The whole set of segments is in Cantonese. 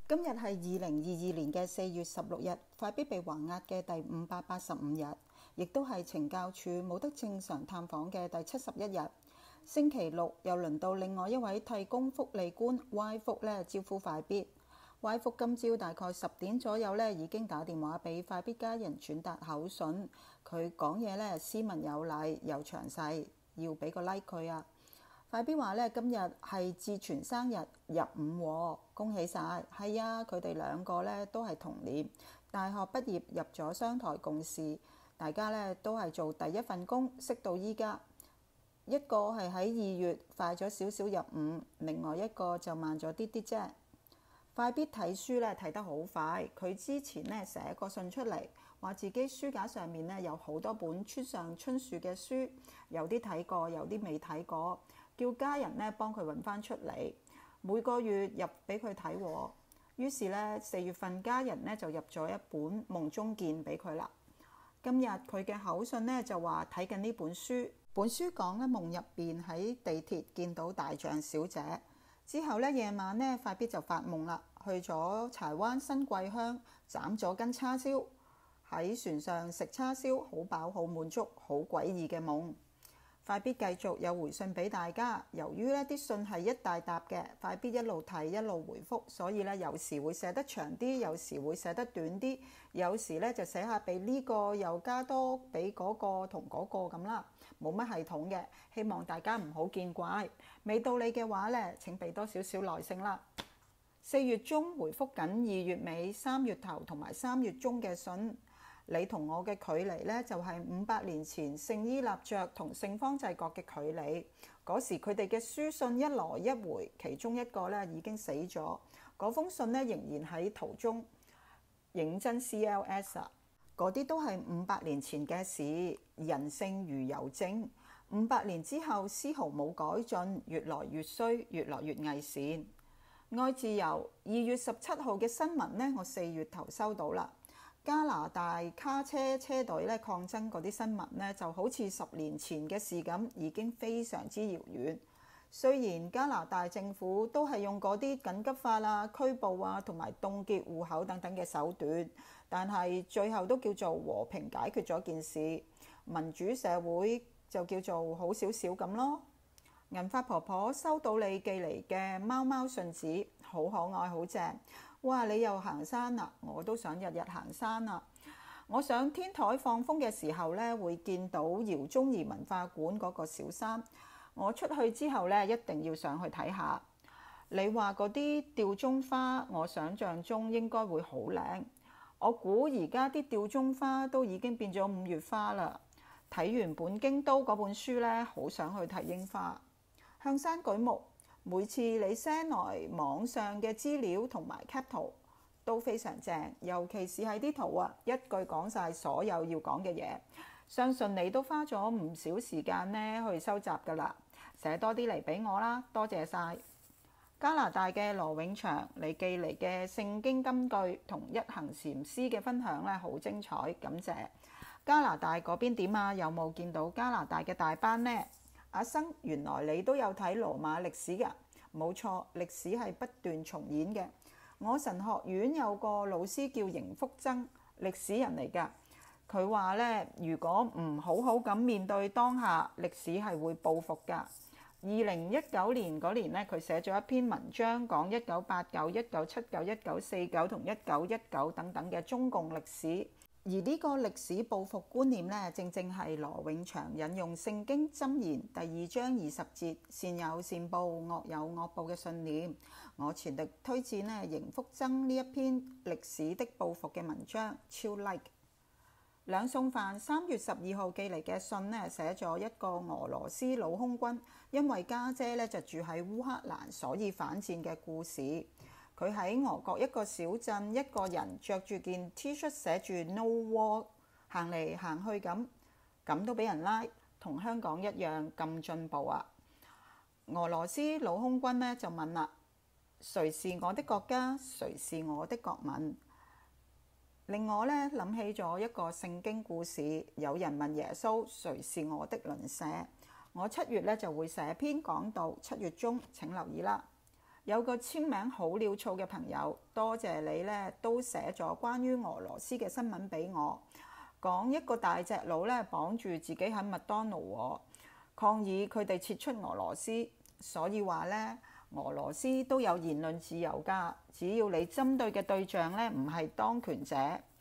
今日係2022年嘅4月16日，快必被還押嘅第585日，亦都係懲教署冇得正常探訪嘅第71日。星期六又輪到另外一位替工福利官 Y 福招呼快必。Y 福今朝大概10點左右已經打電話俾快必家人轉達口信，佢講嘢斯文有禮又詳細，要俾個 like 佢啊！快必話今日係志全生日入伍喎，恭喜晒！係啊，佢哋兩個都係同年，大學畢業入咗商台共事，大家都係做第一份工，識到依家。一個係喺2月快咗少少入伍，另外一個就慢咗啲啲啫。快必睇書睇得好快，佢之前寫個信出嚟，話自己書架上面有好多本村上春樹嘅書，有啲睇過，有啲未睇過，叫家人幫佢揾翻出嚟，每個月入俾佢睇喎。於是4月份家人就入咗一本《夢中見》俾佢啦。今日佢嘅口信就話睇緊呢本書，本書講夢入邊喺地鐵見到大象小姐，之後夜晚快必就發夢啦，去咗柴灣新桂鄉斬咗斤叉燒，喺船上食叉燒，好飽好滿足，好詭異嘅夢。快必繼續有回信俾大家，由於啲信係一大沓嘅，快必一路睇一路回覆，所以有時會寫得長啲，有時會寫得短啲，有時就寫下俾呢個又加多俾嗰個同嗰個咁啦，冇乜系統嘅，希望大家唔好見怪。未到你嘅話請俾多少少耐性啦。4月中回覆緊2月尾3月頭同埋3月中嘅信。你同我嘅距離就係500年前聖依納爵同聖方濟各嘅距離。嗰時佢哋嘅書信一來一回，其中一個已經死咗，嗰封信仍然喺途中。認真 CLS 啊，嗰啲都係500年前嘅事。人性如郵政，500年之後絲毫冇改進，越來越衰，越來越偽善。愛自由2月17號嘅新聞我4月頭收到啦。加拿大卡車車隊抗爭嗰啲新聞就好似10年前嘅事咁，已經非常之遙遠。雖然加拿大政府都係用嗰啲緊急法啊、拘捕啊同埋凍結戶口等等嘅手段，但係最後都叫做和平解決咗件事。民主社會就叫做好少少咁咯。銀髮婆婆收到你寄嚟嘅貓貓信紙，好可愛好正。哇！你又行山啦，我都想日日行山啦。我上天台放風嘅時候會見到饒宗頤文化館嗰個小山。我出去之後一定要上去睇下。你話嗰啲吊鐘花，我想象中應該會好靚。我估而家啲吊鐘花都已經變咗5月花啦。睇完本京都嗰本書好想去睇櫻花。向山舉目，每次你 send 來網上嘅資料同埋 cap 圖都非常正，尤其是係啲圖一句講晒所有要講嘅嘢。相信你都花咗唔少時間去收集㗎啦，寫多啲嚟俾我啦，多謝晒。加拿大嘅羅永祥，你寄嚟嘅聖經金句同一行禪師嘅分享好精彩，感謝。加拿大嗰邊點啊？有冇見到加拿大嘅大班呢？阿生，原來你都有睇羅馬歷史㗎？冇錯，歷史係不斷重演嘅。我神學院有個老師叫邢福增，歷史人嚟㗎。佢話如果唔好好咁面對當下，歷史係會報復㗎。2019年嗰年佢寫咗一篇文章，講1989、1979、1949同1919等等嘅中共歷史。而呢個歷史報復觀念正正係羅永祥引用聖經箴言第2章20節，善有善報，惡有惡報嘅信念。我全力推薦邢福增呢一篇歷史的報復嘅文章，超 like。兩餸飯3月12號寄嚟嘅信寫咗一個俄羅斯老空軍因為家姐就住喺烏克蘭，所以反戰嘅故事。佢喺俄國一個小鎮，一個人着住件 T 恤寫住 No War， 行嚟行去咁都俾人拉，同香港一樣咁進步啊！俄羅斯老空軍就問啦：誰是我的國家？誰是我的國民？令我諗起咗一個聖經故事，有人問耶穌：誰是我的鄰舍？我7月就會寫篇講道，7月中請留意啦。 有個簽名好潦草嘅朋友，多謝你呢都寫咗關於俄羅斯嘅新聞俾我，講一個大隻佬呢綁住自己喺麥當勞抗議佢哋撤出俄羅斯，所以話呢，俄羅斯都有言論自由㗎，只要你針對嘅對象呢唔係當權者，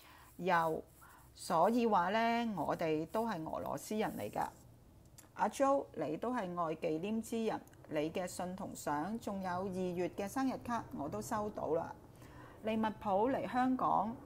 所以話呢，我哋都係俄羅斯人嚟㗎。阿 Jo， 你都係愛忌廉之人，你嘅信同相，仲有2月嘅生日卡，我都收到啦。利物浦嚟香港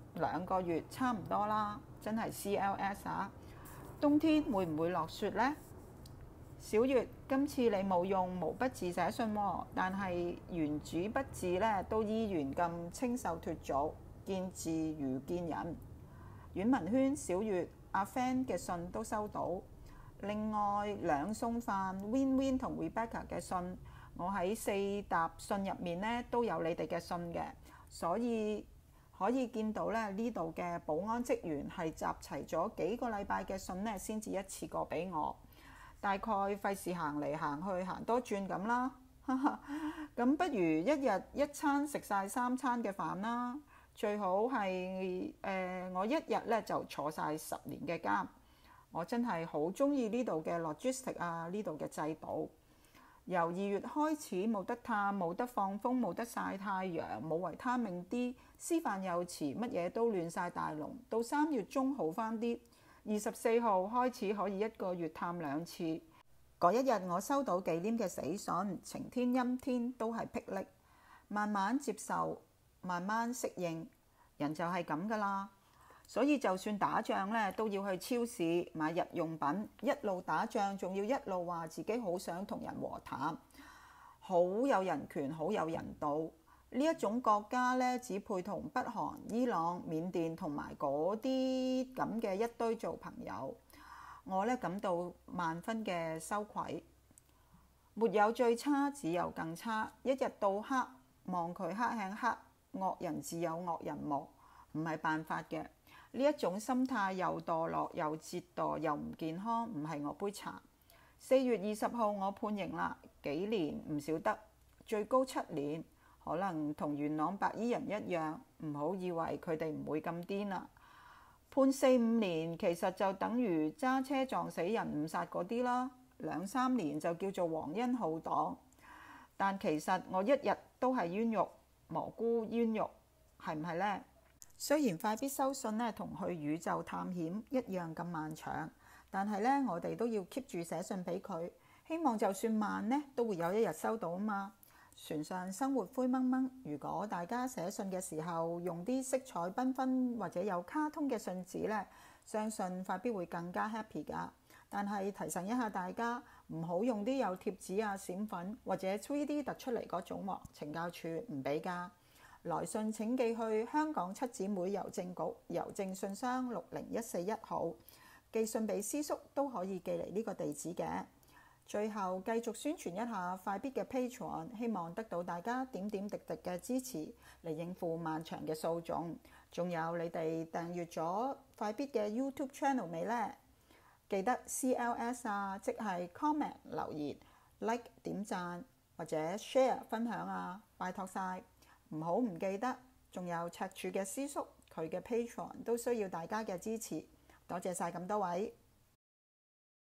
2個月差唔多啦，真係 CLS 啊！冬天會唔會落雪呢？小月，今次你冇用毛筆字寫信喎，但係原主筆字呢都依然咁清秀脫俗，見字如見人。阮文軒，小月，阿 Fan 嘅信都收到。另外2餸飯 Win Win 同 Rebecca 嘅信，我喺4沓信入面呢都有你哋嘅信嘅，所以可以見到咧呢度嘅保安職員係集齊咗幾個禮拜嘅信呢先至一次過俾我，大概費事行嚟行去行多轉咁啦。咁不如一日一餐食晒3餐嘅飯啦，最好係我一日咧就坐晒10年嘅監。我真係好中意呢度嘅 logistic 啊，呢度嘅制度。由2月開始冇得探，冇得放風，冇得曬太陽，冇維他命 D， 師範又遲，乜嘢都亂晒大龍。到3月中好返啲，24號開始可以1個月探2次。嗰一日我收到忌廉嘅死信，晴天陰天都係霹靂。慢慢接受，慢慢適應，人就係咁噶啦。所以就算打仗呢，都要去超市買日用品，一路打仗仲要一路話自己好想同人和談，好有人權，好有人道。呢一種國家呢，只配同北韓、伊朗、緬甸同埋嗰啲咁嘅一堆做朋友。我呢感到萬分嘅羞愧。沒有最差，只有更差。一日到黑望佢黑吃黑，惡人自有惡人磨，唔係辦法嘅。呢一種心態又墮落又折墮又唔健康，唔係我杯茶。4月20號我判刑啦，幾年唔少得，最高7年，可能同元朗白衣人一樣，唔好以為佢哋唔會咁癲啦。判4、5年其實就等於揸車撞死人誤殺嗰啲啦，2、3年就叫做皇恩浩蕩。但其實我一日都係冤獄，蘑菇冤獄，係唔係呢？雖然快必收信呢同去宇宙探險一樣咁漫長，但係呢，我哋都要 keep 住寫信俾佢，希望就算慢呢，都會有一日收到啊嘛。船上生活灰濛濛，如果大家寫信嘅時候用啲色彩繽紛或者有卡通嘅信紙呢，相信快必會更加 happy 㗎。但係提醒一下大家，唔好用啲有貼紙啊、閃粉或者 3D 突出嚟嗰種喎，懲教處唔俾㗎。來信請寄去香港七姊妹郵政局郵政信箱60141號，寄信俾師叔都可以寄嚟呢個地址嘅。最後繼續宣傳一下快必嘅 Patreon， 希望得到大家點點滴滴嘅支持嚟應付漫長嘅訴訟。仲有你哋訂閱咗快必嘅 YouTube Channel 未呢？記得 CLS 啊，即係 comment 留言、like 點讚或者 share 分享啊，拜託晒。唔好唔記得，仲有赤柱嘅師叔，佢嘅 Patreon 都需要大家嘅支持，多謝晒咁多位。